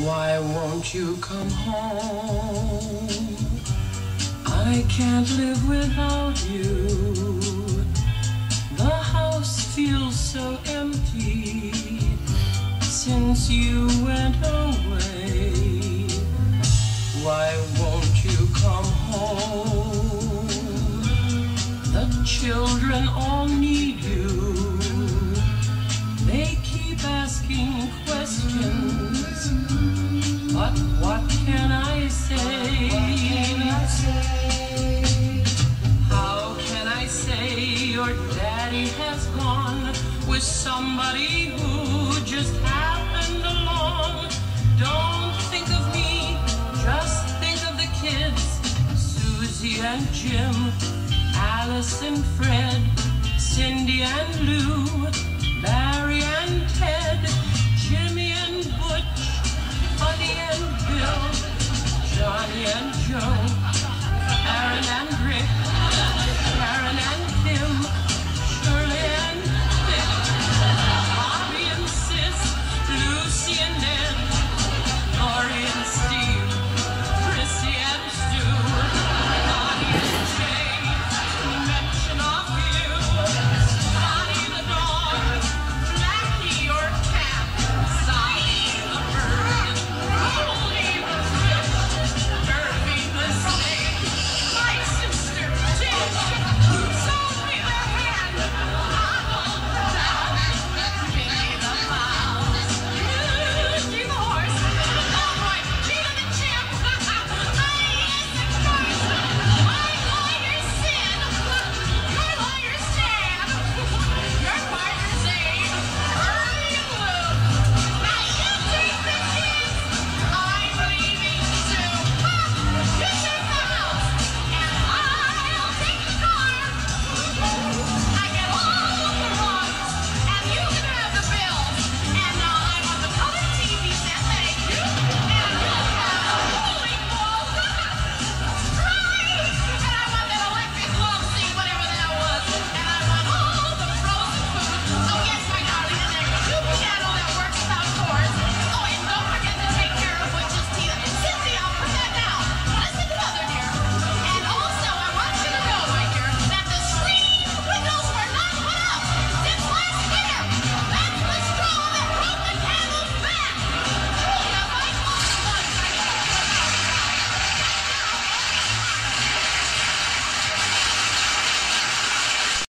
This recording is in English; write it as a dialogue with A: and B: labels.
A: Why won't you come home? I can't live without you. The house feels so empty since you went away. Why won't you come home? The children all need you. They keep asking questions, but what can I say? How can I say your daddy has gone with somebody who just happened along? Don't think of me, just think of the kids, Susie and Jim, Alice and Fred, Cindy and Lou, Barry